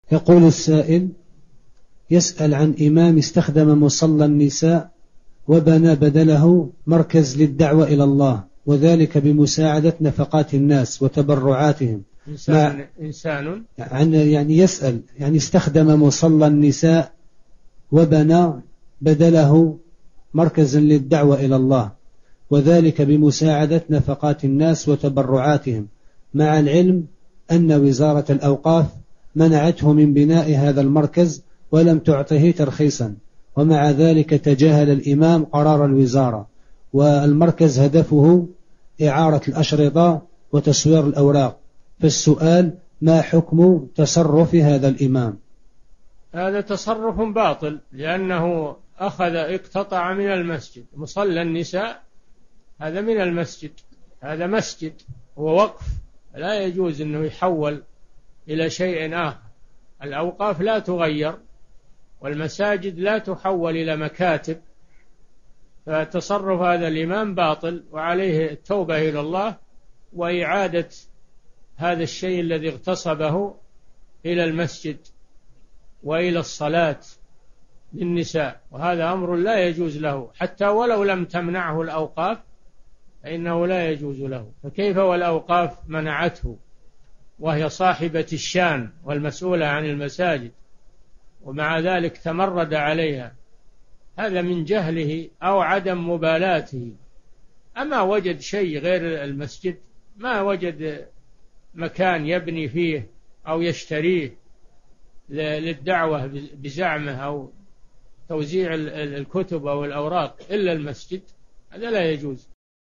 يقول السائل: يسأل عن إمام استخدم مصلى النساء وبنى بدله مركز للدعوة إلى الله، وذلك بمساعدة نفقات الناس وتبرعاتهم. إنسان يعني يسأل، يعني استخدم مصلى النساء وبنى بدله مركزا للدعوة إلى الله، وذلك بمساعدة نفقات الناس وتبرعاتهم، مع العلم أن وزارة الأوقاف منعته من بناء هذا المركز ولم تعطه ترخيصا، ومع ذلك تجاهل الإمام قرار الوزارة، والمركز هدفه إعارة الأشرطة وتصوير الأوراق. فالسؤال: ما حكم تصرف هذا الإمام؟ هذا تصرف باطل، لأنه اقتطع من المسجد. مصلى النساء هذا من المسجد، هذا مسجد ووقف، لا يجوز أنه يحول إلى شيء آخر. الأوقاف لا تغير، والمساجد لا تحول إلى مكاتب. فتصرف هذا الإمام باطل، وعليه التوبة إلى الله وإعادة هذا الشيء الذي اغتصبه إلى المسجد وإلى الصلاة للنساء، وهذا أمر لا يجوز له، حتى ولو لم تمنعه الأوقاف فإنه لا يجوز له. فكيف والأوقاف منعته وهي صاحبة الشان والمسؤولة عن المساجد، ومع ذلك تمرد عليها؟ هذا من جهله أو عدم مبالاته. أما وجد شيء غير المسجد، ما وجد مكان يبني فيه أو يشتريه للدعوة بزعمه أو توزيع الكتب أو الأوراق إلا المسجد، هذا لا يجوز.